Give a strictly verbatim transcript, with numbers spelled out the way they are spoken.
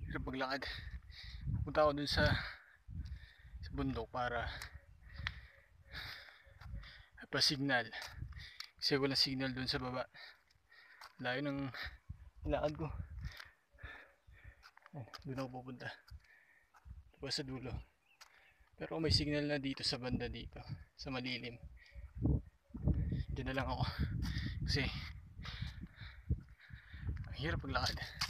Hirap maglakad. Punta ako dun sa, sa bundok para pa-signal. Kasi walang signal dun sa baba. Layo ng lakad ko. Doon ako pupunta. Tapos sa dulo. Pero may signal na dito sa banda dito. Sa malilim. Diyan na lang ako. Kasi ang hirap maglakad.